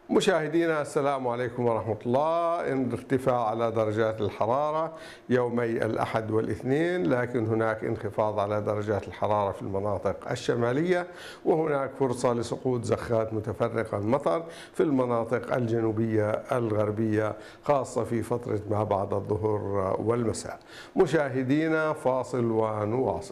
مشاهدينا السلام عليكم ورحمة الله. ارتفاع على درجات الحرارة يومي الأحد والاثنين، لكن هناك انخفاض على درجات الحرارة في المناطق الشمالية، وهناك فرصة لسقوط زخات متفرقة المطر في المناطق الجنوبية الغربية، خاصة في فترة ما بعد الظهر والمساء. مشاهدينا فاصل ونواصل.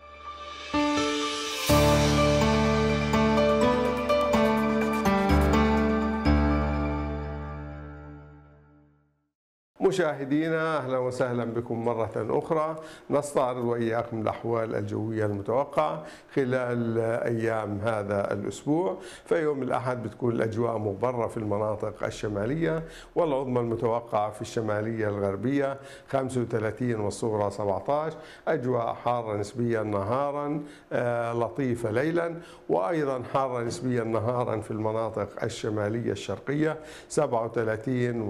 مشاهدينا أهلا وسهلا بكم مرة أخرى. نستعرض وإياكم الأحوال الجوية المتوقعة خلال أيام هذا الأسبوع. فيوم الأحد بتكون الأجواء مغبرة في المناطق الشمالية، والعظمى المتوقعة في الشمالية الغربية 35 والصغرى 17. أجواء حارة نسبيا نهارا، لطيفة ليلا، وأيضا حارة نسبيا نهارا في المناطق الشمالية الشرقية 37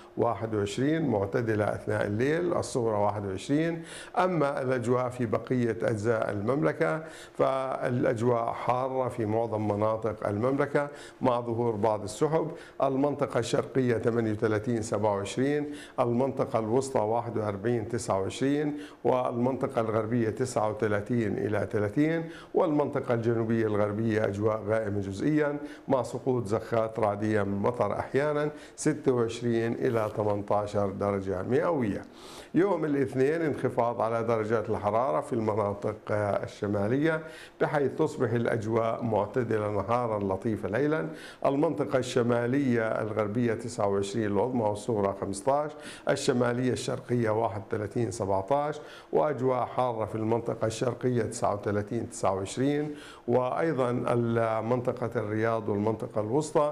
و21، معتدلة أثناء الليل، الصغرى 21. أما الأجواء في بقية أجزاء المملكة فالأجواء حارة في معظم مناطق المملكة مع ظهور بعض السحب. المنطقة الشرقية 38 27، المنطقة الوسطى 41 29، والمنطقة الغربية 39 إلى 30، والمنطقة الجنوبية الغربية أجواء غائمة جزئيا مع سقوط زخات رعدية من مطر أحيانا 26 إلى 18 درجة مئوية. يوم الاثنين انخفاض على درجات الحرارة في المناطق الشمالية، بحيث تصبح الأجواء معتدلة نهارا لطيفة ليلا. المنطقة الشمالية الغربية 29 العظمى والصغرى 15، الشمالية الشرقية 31 17، وأجواء حارة في المنطقة الشرقية 39 29، وأيضا منطقة الرياض والمنطقة الوسطى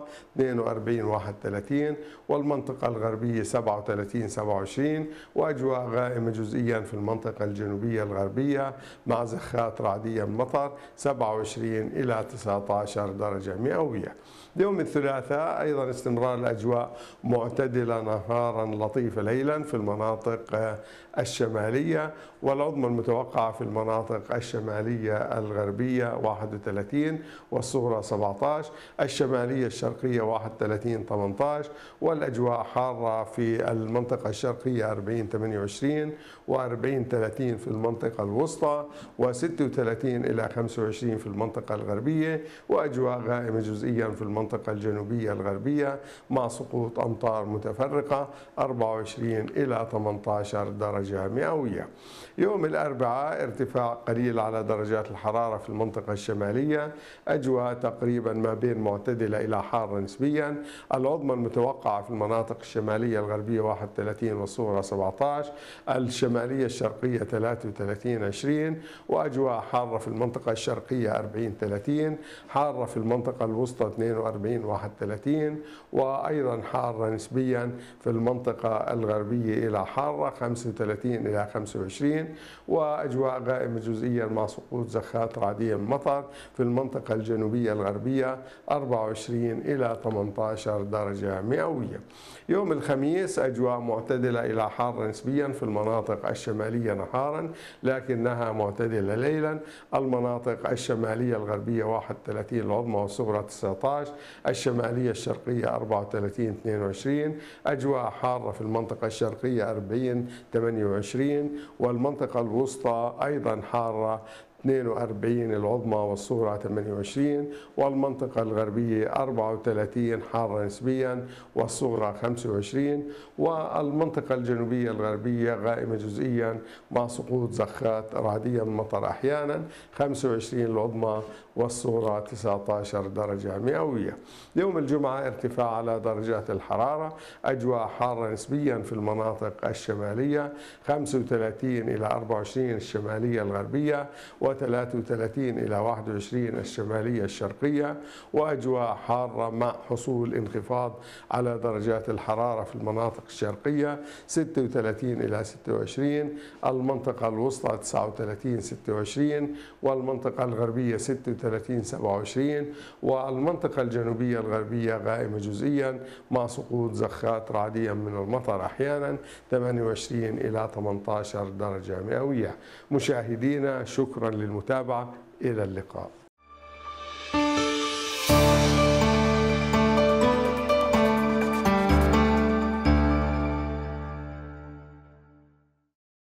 42 31، والمنطقة الغربية 37 27، وأجواء غائمة جزئيا في المنطقة الجنوبية الغربية مع زخات رعدية مطر 27 إلى 19 درجة مئوية. يوم الثلاثاء أيضا استمرار الأجواء معتدلة نهارا لطيفة ليلا في المناطق الشمالية، والعظمى المتوقعة في المناطق الشمالية الغربية 31 والصغرى 17، الشمالية الشرقية 31 18، والأجواء حارة في المنطقة الشرقية 40 28 و40 30 في المنطقة الوسطى، و36 إلى 25 في المنطقة الغربية، وأجواء غائمة جزئيا في المنطقة الجنوبية الغربية مع سقوط أمطار متفرقة 24 إلى 18 درجة مئوية. يوم الأربعاء ارتفاع قليل على درجات الحرارة في المنطقة الشمالية، أجواء تقريبا ما بين معتدلة إلى حارة نسبيا. العظمى المتوقعة في المناطق الشمالية الغربية 31 والصغرى 17، الشمالية الشرقية 33 20، وأجواء حارة في المنطقة الشرقية 40 30، حارة في المنطقة الوسطى 42 31، وأيضا حارة نسبيا في المنطقة الغربية إلى حارة 35 إلى 25، وأجواء غائمة جزئيا مع سقوط زخات رعدية من مطر في المنطقة الجنوبية الغربية 24 إلى 18 درجة مئوية. يوم الخميس أجواء معتدلة إلى حارة نسبيا في المناطق الشمالية نهارا، لكنها معتدلة ليلا. المناطق الشمالية الغربية 31 العظمى والصغرى 19، الشمالية الشرقية 34 22، أجواء حارة في المنطقة الشرقية 40 28، والمنطقة الوسطى أيضا حارة 42 العظمى والصغرى 28، والمنطقة الغربية 34 حارة نسبيا والصغرى 25، والمنطقة الجنوبية الغربية غائمة جزئيا مع سقوط زخات رعدية من مطر أحيانا 25 العظمى والصغرى 19 درجة مئوية. يوم الجمعة ارتفاع على درجات الحرارة، أجواء حارة نسبيا في المناطق الشمالية 35 إلى 24 الشمالية الغربية، و33 إلى 21 الشمالية الشرقية، وأجواء حارة مع حصول انخفاض على درجات الحرارة في المناطق الشرقية 36 إلى 26، المنطقة الوسطى 39 26، والمنطقة الغربية 36 27، والمنطقة الجنوبية الغربية غائمة جزئيا مع سقوط زخات رعدية من المطر أحيانا 28 إلى 18 درجة مئوية. مشاهدينا شكرا للمتابعة، إلى اللقاء.